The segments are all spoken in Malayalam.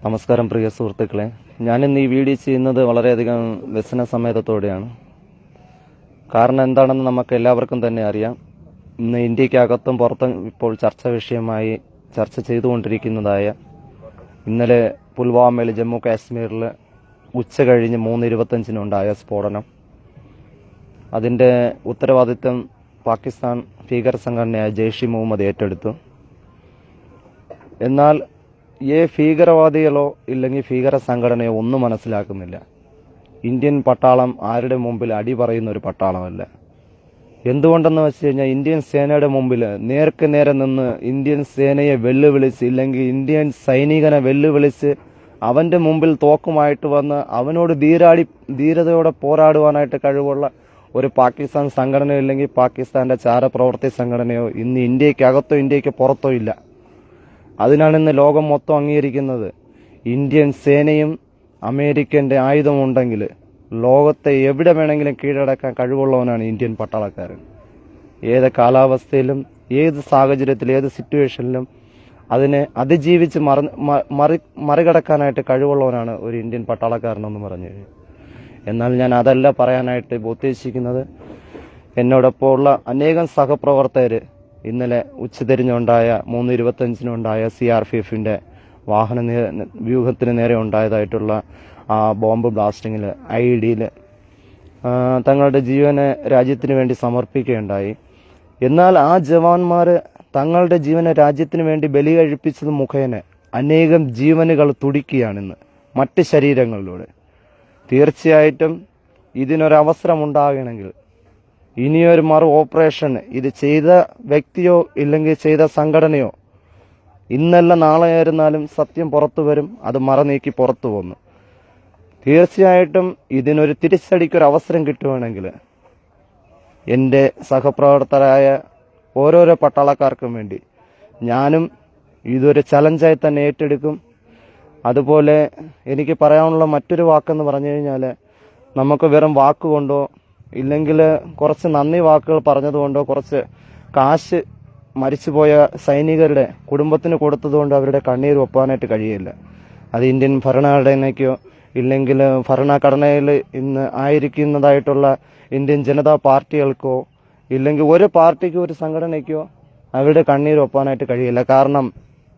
നമസ്കാരം പ്രിയ സുഹൃത്തുക്കളെ, ഞാനിന്ന് ഈ വീഡിയോ ചെയ്യുന്നത് വളരെയധികം വ്യസന സമേതത്തോടെയാണ്. കാരണം എന്താണെന്ന് നമുക്ക് എല്ലാവർക്കും തന്നെ അറിയാം. ഇന്ന് ഇന്ത്യക്കകത്തും പുറത്തും ഇപ്പോൾ ചർച്ച ചെയ്തുകൊണ്ടിരിക്കുന്നതായ ഇന്നലെ പുൽവാമയിൽ ജമ്മു കാശ്മീരിൽ ഉച്ച കഴിഞ്ഞ് 3:25 സ്ഫോടനം. അതിന്റെ ഉത്തരവാദിത്വം പാകിസ്ഥാൻ ഭീകര സംഘടനയായ ജെയ്ഷ് ഇ മുഹമ്മദ് ഏറ്റെടുത്തു. എന്നാൽ ഭീകരവാദികളോ ഇല്ലെങ്കിൽ ഭീകര സംഘടനയോ ഒന്നും മനസ്സിലാക്കുന്നില്ല. ഇന്ത്യൻ പട്ടാളം ആരുടെ മുമ്പിൽ അടി പറയുന്ന ഒരു പട്ടാളമല്ല. എന്തുകൊണ്ടെന്ന് വെച്ച് കഴിഞ്ഞാൽ ഇന്ത്യൻ സേനയുടെ മുമ്പിൽ നേർക്ക് നേരെ നിന്ന് ഇന്ത്യൻ സേനയെ വെല്ലുവിളിച്ച് ഇല്ലെങ്കിൽ ഇന്ത്യൻ സൈനികനെ വെല്ലുവിളിച്ച് അവന്റെ മുമ്പിൽ തോക്കുമായിട്ട് വന്ന് അവനോട് ധീരതയോടെ പോരാടുവാനായിട്ട് കഴിവുള്ള ഒരു പാകിസ്ഥാൻ സംഘടനയോ ഇല്ലെങ്കിൽ പാകിസ്ഥാന്റെ ചാരപ്രവർത്തി സംഘടനയോ ഇന്ന് ഇന്ത്യക്കകത്തോ ഇന്ത്യക്ക് പുറത്തോ ഇല്ല. അതിനാണ് ഇന്ന് ലോകം മൊത്തം അംഗീകരിക്കുന്നത്. ഇന്ത്യൻ സേനയും അമേരിക്കന്റെ ആയുധമുണ്ടെങ്കിൽ ലോകത്തെ എവിടെ വേണമെങ്കിലും കീഴടക്കാൻ കഴിവുള്ളവനാണ് ഇന്ത്യൻ പട്ടാളക്കാരൻ. ഏത് കാലാവസ്ഥയിലും ഏത് സാഹചര്യത്തിലും ഏത് സിറ്റുവേഷനിലും അതിനെ അതിജീവിച്ച് മറികടക്കാനായിട്ട് കഴിവുള്ളവനാണ് ഒരു ഇന്ത്യൻ പട്ടാളക്കാരനെന്ന് പറഞ്ഞു. എന്നാൽ ഞാൻ അതല്ല പറയാനായിട്ട് ഉദ്ദേശിക്കുന്നത്. എന്നോടൊപ്പം ഉള്ള അനേകം സഹപ്രവർത്തകര് ഇന്നലെ ഉച്ചതിരിഞ്ഞുണ്ടായ 3:25 CRPFന്റെ വാഹന വ്യൂഹത്തിന് നേരെ ഉണ്ടായതായിട്ടുള്ള ആ ബോംബ് ബ്ലാസ്റ്റിങ്ങിൽ IEDയിൽ തങ്ങളുടെ ജീവനെ രാജ്യത്തിന് വേണ്ടി സമർപ്പിക്കുകയുണ്ടായി. എന്നാൽ ആ ജവാന്മാര് തങ്ങളുടെ ജീവനെ രാജ്യത്തിന് വേണ്ടി ബലി കഴിപ്പിച്ചത് മുഖേന അനേകം ജീവനുകൾ തുടിക്കുകയാണിന്ന് മറ്റ് ശരീരങ്ങളിലൂടെ. തീർച്ചയായിട്ടും ഇതിനൊരവസരം ഉണ്ടാകണമെങ്കിൽ ഇനിയൊരു ഓപ്പറേഷൻ ഇത് ചെയ്ത വ്യക്തിയോ ഇല്ലെങ്കിൽ ചെയ്ത സംഘടനയോ ഇന്നല്ല നാളെ ആയിരുന്നാലും സത്യം പുറത്തു വരും. അത് മറനീക്കി പുറത്തു വന്നു. തീർച്ചയായിട്ടും ഇതിനൊരു തിരിച്ചടിക്കൊരു അവസരം കിട്ടുവാണെങ്കിൽ എന്റെ സഹപ്രവർത്തകരായ ഓരോരോ പട്ടാളക്കാർക്കും വേണ്ടി ഞാനും ഇതൊരു ചലഞ്ചായി തന്നെ ഏറ്റെടുക്കും. അതുപോലെ എനിക്ക് പറയാനുള്ള മറ്റൊരു വാക്കെന്ന് പറഞ്ഞു കഴിഞ്ഞാൽ, നമുക്ക് വെറും വാക്കുകൊണ്ടോ ഇല്ലെങ്കിൽ കുറച്ച് നന്ദി വാക്കുകൾ പറഞ്ഞതുകൊണ്ടോ കുറച്ച് കാശ് മരിച്ചുപോയ സൈനികരുടെ കുടുംബത്തിന് കൊടുത്തതുകൊണ്ട് അവരുടെ കണ്ണീർ ഒപ്പാനായിട്ട് കഴിയില്ല. അത് ഇന്ത്യൻ ഭരണഘടനയ്ക്കോ ഇല്ലെങ്കിൽ ഭരണഘടനയിൽ ഇന്ന് ആയിരിക്കുന്നതായിട്ടുള്ള ഇന്ത്യൻ ജനതാ പാർട്ടികൾക്കോ ഇല്ലെങ്കിൽ ഒരു പാർട്ടിക്കോ ഒരു സംഘടനയ്ക്കോ അവരുടെ കണ്ണീർ ഒപ്പാനായിട്ട് കഴിയില്ല. കാരണം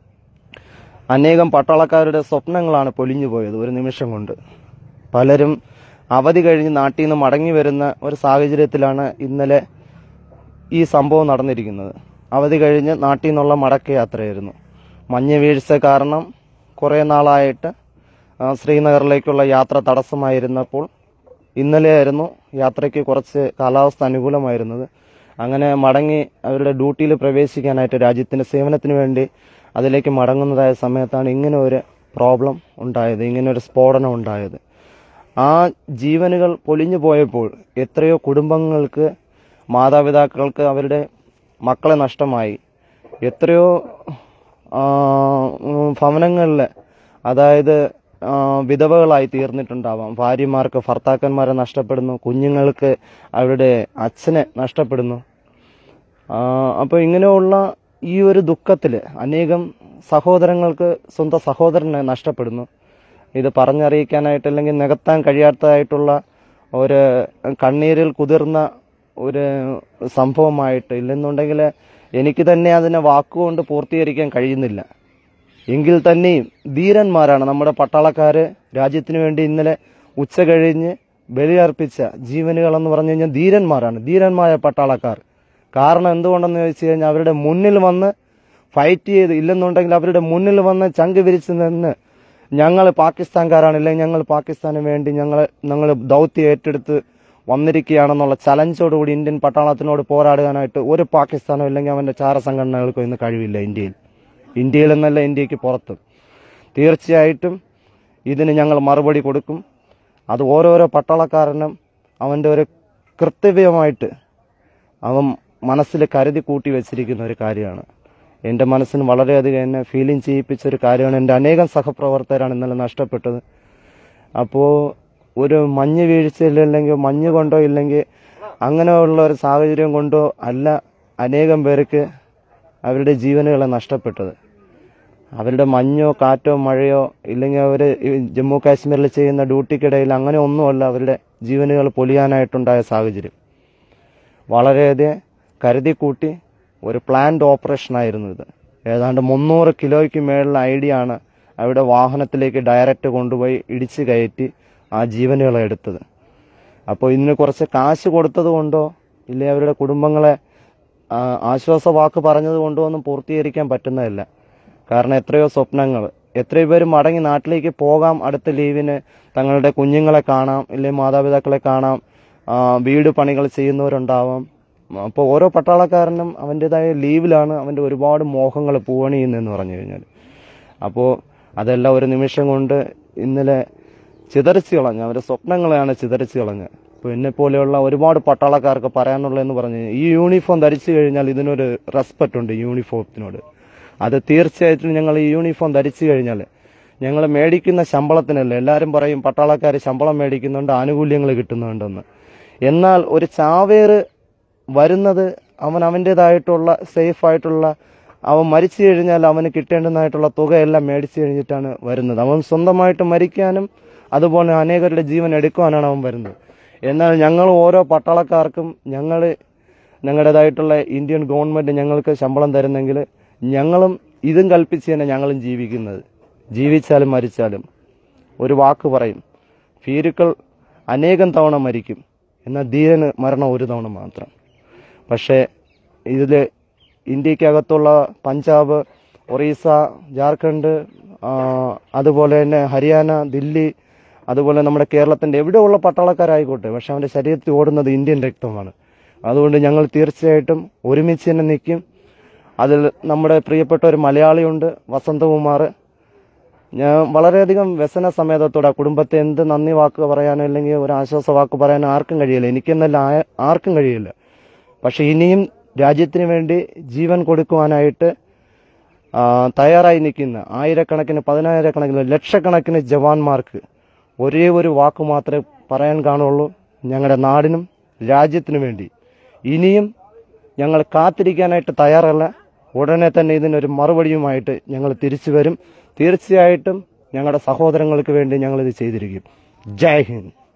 അനേകം പട്ടാളക്കാരുടെ സ്വപ്നങ്ങളാണ് പൊലിഞ്ഞു പോയത് ഒരു നിമിഷം കൊണ്ട്. പലരും അവധി കഴിഞ്ഞ് നാട്ടിൽ നിന്ന് മടങ്ങി വരുന്ന ഒരു സാഹചര്യത്തിലാണ് ഇന്നലെ ഈ സംഭവം നടന്നിരിക്കുന്നത്. അവധി കഴിഞ്ഞ് നാട്ടിൽ നിന്നുള്ള മടക്കയാത്രയായിരുന്നു. മഞ്ഞ് വീഴ്ച കാരണം കുറെ നാളായിട്ട് ശ്രീനഗറിലേക്കുള്ള യാത്ര തടസ്സമായിരുന്നപ്പോൾ ഇന്നലെയായിരുന്നു യാത്രയ്ക്ക് കുറച്ച് കാലാവസ്ഥ അനുകൂലമായിരുന്നത്. അങ്ങനെ മടങ്ങി അവരുടെ ഡ്യൂട്ടിയിൽ പ്രവേശിക്കാനായിട്ട് രാജ്യത്തിന്റെ സേവനത്തിന് വേണ്ടി അതിലേക്ക് മടങ്ങുന്നതായ സമയത്താണ് ഇങ്ങനെ ഒരു പ്രോബ്ലം ഉണ്ടായത്, ഇങ്ങനെ ഒരു സ്ഫോടനം ഉണ്ടായത്. ആ ജീവനുകൾ പൊലിഞ്ഞു പോയപ്പോൾ എത്രയോ കുടുംബങ്ങൾക്ക്, മാതാപിതാക്കൾക്ക് അവരുടെ മക്കളെ നഷ്ടമായി. എത്രയോ ഭവനങ്ങളിൽ അതായത് വിധവകളായി തീർന്നിട്ടുണ്ടാവാം. ഭാര്യമാർക്ക് ഭർത്താക്കന്മാരെ നഷ്ടപ്പെടുന്നു, കുഞ്ഞുങ്ങൾക്ക് അവരുടെ അച്ഛനെ നഷ്ടപ്പെടുന്നു. അപ്പോൾ ഇങ്ങനെയുള്ള ഈ ഒരു ദുഃഖത്തില് അനേകം സഹോദരങ്ങൾക്ക് സ്വന്തം സഹോദരനെ നഷ്ടപ്പെടുന്നു. ഇത് പറഞ്ഞറിയിക്കാനായിട്ട് അല്ലെങ്കിൽ നികത്താൻ കഴിയാത്തതായിട്ടുള്ള ഒരു കണ്ണീരിൽ കുതിർന്ന ഒരു സംഭവമായിട്ട് ഇല്ലെന്നുണ്ടെങ്കിൽ എനിക്ക് തന്നെ അതിനെ വാക്കുകൊണ്ട് പൂർത്തീകരിക്കാൻ കഴിയുന്നില്ല. എങ്കിൽ തന്നെയും ധീരന്മാരാണ് നമ്മുടെ പട്ടാളക്കാര്. രാജ്യത്തിന് വേണ്ടി ഇന്നലെ ഉച്ച കഴിഞ്ഞ് ബലിയർപ്പിച്ച ജീവനുകൾ എന്ന് പറഞ്ഞു കഴിഞ്ഞാൽ ധീരന്മാരാണ്, ധീരന്മായ പട്ടാളക്കാർ. കാരണം എന്തുകൊണ്ടെന്ന് ചോദിച്ചു കഴിഞ്ഞാൽ അവരുടെ മുന്നിൽ വന്ന് ഫൈറ്റ് ചെയ്ത് ഇല്ലെന്നുണ്ടെങ്കിൽ അവരുടെ മുന്നിൽ വന്ന് ചങ്ക് വിരിച്ച് നിന്ന് ഞങ്ങൾ പാകിസ്ഥാൻകാരാണ്, ഇല്ലെങ്കിൽ ഞങ്ങൾ പാകിസ്ഥാന് വേണ്ടി ഞങ്ങൾ ദൗത്യം ഏറ്റെടുത്ത് വന്നിരിക്കുകയാണെന്നുള്ള ചലഞ്ചോടുകൂടി ഇന്ത്യൻ പട്ടാളത്തിനോട് പോരാടാനായിട്ട് ഒരു പാകിസ്ഥാനോ ഇല്ലെങ്കിൽ അവന്റെ ചാരസംഘടനകൾക്കോ ഇന്ന് കഴിവില്ല. ഇന്ത്യയിൽ എന്നല്ല, ഇന്ത്യക്ക് പുറത്തും. തീർച്ചയായിട്ടും ഇതിന് ഞങ്ങൾ മറുപടി കൊടുക്കും. അത് ഓരോരോ പട്ടാളക്കാരനും അവന്റെ ഒരു കർത്തവ്യമായിട്ട് അവൻ മനസ്സിൽ കരുതി കൂട്ടി വെച്ചിരിക്കുന്ന ഒരു കാര്യമാണ്. എന്റെ മനസ്സിന് വളരെയധികം എന്നെ ഫീലിംഗ് ചെയ്യിപ്പിച്ച ഒരു കാര്യമാണ്. എന്റെ അനേകം സഹപ്രവർത്തകരാണ് ഇന്നലെ നഷ്ടപ്പെട്ടത്. അപ്പോൾ ഒരു മഞ്ഞ് വീഴ്ചയില്ലെങ്കിൽ മഞ്ഞ് കൊണ്ടോ ഇല്ലെങ്കിൽ അങ്ങനെയുള്ള ഒരു സാഹചര്യം കൊണ്ടോ അല്ല അനേകം പേർക്ക് അവരുടെ ജീവനുകളെ നഷ്ടപ്പെട്ടത്. അവരുടെ മഞ്ഞോ കാറ്റോ മഴയോ ഇല്ലെങ്കിൽ അവർ ജമ്മു കാശ്മീരിൽ ചെയ്യുന്ന ഡ്യൂട്ടിക്കിടയിൽ അങ്ങനെ ഒന്നുമല്ല അവരുടെ ജീവനുകൾ പൊലിയാനായിട്ടുണ്ടായ സാഹചര്യം. വളരെയധികം കരുതി കൂട്ടി ഒരു പ്ലാൻഡ് ഓപ്പറേഷനായിരുന്നു ഇത്. ഏതാണ്ട് 300 കിലോയ്ക്ക് മേളിൽ ഐഡിയ ആണ് അവിടെ വാഹനത്തിലേക്ക് ഡയറക്റ്റ് കൊണ്ടുപോയി ഇടിച്ചു കയറ്റി ആ ജീവനുകളെ എടുത്തത്. അപ്പോൾ ഇതിന് കുറച്ച് കാശ് കൊടുത്തത് കൊണ്ടോ ഇല്ലെങ്കിൽ അവരുടെ കുടുംബങ്ങളെ ആശ്വാസ വാക്ക് പറഞ്ഞത് കൊണ്ടോ ഒന്നും പൂർത്തീകരിക്കാൻ പറ്റുന്നതല്ല. കാരണം എത്രയോ സ്വപ്നങ്ങൾ, എത്രയോ പേര് മടങ്ങി നാട്ടിലേക്ക് പോകാം, അടുത്ത ലീവിന് തങ്ങളുടെ കുഞ്ഞുങ്ങളെ കാണാം, ഇല്ലെങ്കിൽ മാതാപിതാക്കളെ കാണാം, വീട് പണികൾ ചെയ്യുന്നവരുണ്ടാവാം. അപ്പോൾ ഓരോ പട്ടാളക്കാരനും അവൻ്റെതായ ലീവിലാണ് അവൻ്റെ ഒരുപാട് മോഹങ്ങൾ പൂവണിയുന്നതെന്ന് പറഞ്ഞു കഴിഞ്ഞാൽ. അപ്പോൾ അതെല്ലാം ഒരു നിമിഷം കൊണ്ട് ഇന്നലെ ചിതറിച്ച് കളഞ്ഞ്, അവരുടെ സ്വപ്നങ്ങളെയാണ് ചിതറിച്ച് കളഞ്ഞ്. ഇപ്പോൾ എന്നെപ്പോലെയുള്ള ഒരുപാട് പട്ടാളക്കാർക്ക് പറയാനുള്ളതെന്ന് പറഞ്ഞു കഴിഞ്ഞാൽ, ഈ യൂണിഫോം ധരിച്ചു കഴിഞ്ഞാൽ ഇതിനൊരു റെസ്പെക്റ്റ് ഉണ്ട് യൂണിഫോമത്തിനോട്. അത് തീർച്ചയായിട്ടും ഞങ്ങൾ ഈ യൂണിഫോം ധരിച്ചു കഴിഞ്ഞാൽ ഞങ്ങൾ മേടിക്കുന്ന ശമ്പളത്തിനല്ല. എല്ലാവരും പറയും പട്ടാളക്കാർ ശമ്പളം മേടിക്കുന്നുണ്ട്, ആനുകൂല്യങ്ങൾ കിട്ടുന്നുണ്ടെന്ന്. എന്നാൽ ഒരു ചാവേറ് വരുന്നത് അവൻ്റേതായിട്ടുള്ള സേഫായിട്ടുള്ള, അവൻ മരിച്ചു കഴിഞ്ഞാൽ അവന് കിട്ടേണ്ടതായിട്ടുള്ള തുകയെല്ലാം മേടിച്ചു കഴിഞ്ഞിട്ടാണ് വരുന്നത്. അവൻ സ്വന്തമായിട്ട് മരിക്കാനും അതുപോലെ അനേകരുടെ ജീവൻ എടുക്കുവാനാണ് അവൻ വരുന്നത്. എന്നാൽ ഞങ്ങൾ ഓരോ പട്ടാളക്കാർക്കും ഞങ്ങളുടേതായിട്ടുള്ള ഇന്ത്യൻ ഗവൺമെന്റ് ഞങ്ങൾക്ക് ശമ്പളം തരുന്നെങ്കിൽ ഞങ്ങളും ഇതും കൽപ്പിച്ച് തന്നെ ഞങ്ങളും ജീവിക്കുന്നത്. ജീവിച്ചാലും മരിച്ചാലും ഒരു വാക്ക് പറയും, ഭീരുക്കൾ അനേകം തവണ മരിക്കും, എന്നാൽ ധീരന് മരണം ഒരു തവണ മാത്രം. പക്ഷേ ഇതിൽ ഇന്ത്യക്കകത്തുള്ള പഞ്ചാബ്, ഒറീസ, ജാർഖണ്ഡ്, അതുപോലെ തന്നെ ഹരിയാന, ദില്ലി, അതുപോലെ നമ്മുടെ കേരളത്തിൻ്റെ എവിടെയുള്ള പട്ടാളക്കാരായിക്കോട്ടെ, പക്ഷെ അവൻ്റെ ശരീരത്തിൽ ഓടുന്നത് ഇന്ത്യൻ രക്തമാണ്. അതുകൊണ്ട് ഞങ്ങൾ തീർച്ചയായിട്ടും ഒരുമിച്ച് തന്നെ നിൽക്കും. അതിൽ നമ്മുടെ പ്രിയപ്പെട്ട ഒരു മലയാളിയുണ്ട്, വസന്തകുമാർ. ഞാൻ വളരെയധികം വ്യസന സമേതത്തോടെ കുടുംബത്തെ എന്ത് നന്ദി വാക്ക് പറയാനോ അല്ലെങ്കിൽ ഒരു ആശ്വാസ വാക്ക് പറയാനോ ആർക്കും കഴിയില്ല, എനിക്കെന്നല്ല ആർക്കും കഴിയില്ല. പക്ഷെ ഇനിയും രാജ്യത്തിന് വേണ്ടി ജീവൻ കൊടുക്കുവാനായിട്ട് തയ്യാറായി നിൽക്കുന്ന ആയിരക്കണക്കിന്, പതിനായിരക്കണക്കിന്, ലക്ഷക്കണക്കിന് ജവാന്മാർക്ക് ഒരേ ഒരു വാക്ക് മാത്രമേ പറയാൻ കാണുള്ളൂ, ഞങ്ങളുടെ നാടിനും രാജ്യത്തിനു വേണ്ടി. ഇനിയും ഞങ്ങൾ കാത്തിരിക്കാനായിട്ട് തയ്യാറല്ല. ഉടനെ തന്നെ ഇതിനൊരു മറുപടിയുമായിട്ട് ഞങ്ങൾ തിരിച്ചു വരും. തീർച്ചയായിട്ടും ഞങ്ങളുടെ സഹോദരങ്ങൾക്ക് വേണ്ടി ഞങ്ങളിത് ചെയ്തിരിക്കും. ജയ് ഹിന്ദ്.